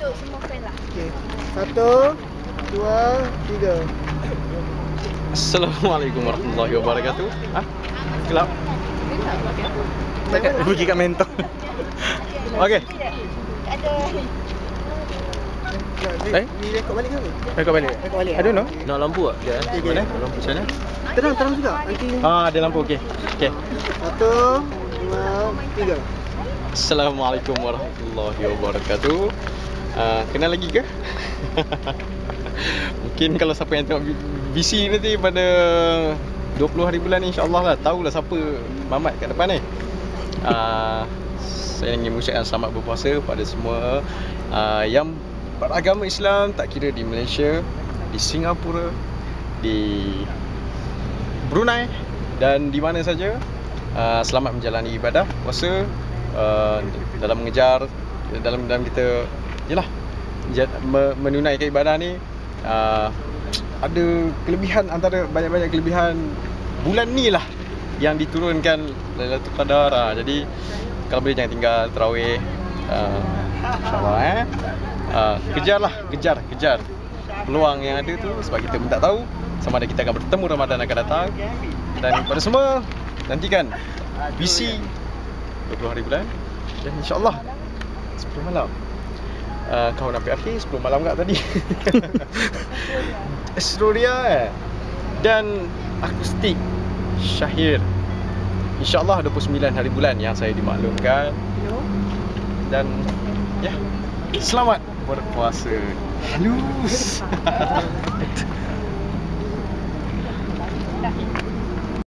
untuk semua fan lah. Okey. 1, 2, 3. Assalamualaikum warahmatullahi wabarakatuh. Kelab. Tak pergi kat mentor. Okey. Ada Ni rekod balik ke apa? Rekod balik. Rekod balik. I don't know. Nak lampu tak? Sekejap Okey, Mana? okey. Lampu macam mana? Terang juga. Nanti Ada lampu okey. Okey. 1, 2, 3. Assalamualaikum warahmatullahi wabarakatuh. Kenal lagi ke? Mungkin kalau siapa yang tengok VC nanti pada 20 hari bulan ni insya-Allah lah tahulah siapa Mamat kat depan ni. Saya ingin mengucapkan selamat berpuasa pada semua yang beragama Islam, tak kira di Malaysia, di Singapura, di Brunei dan di mana saja. Selamat menjalani ibadah puasa dalam mengejar dalam kita yalah menunaikan ibadah ni. Ada kelebihan, antara banyak-banyak kelebihan bulan ni lah yang diturunkan Lailatul Qadar. Jadi kalau boleh jangan tinggal tarawih, insyaAllah kejar peluang yang ada tu, sebab kita pun tak tahu sama ada kita akan bertemu Ramadan akan datang. Dan pada semua nantikan VC 20 hari bulan dan insyaAllah 10 malam. Kau nak pergi 10 malam kat tadi. Astroria dan akustik Syahir. InsyaAllah 29 hari bulan yang saya dimaklumkan. Dan ya, selamat berpuasa. Halus.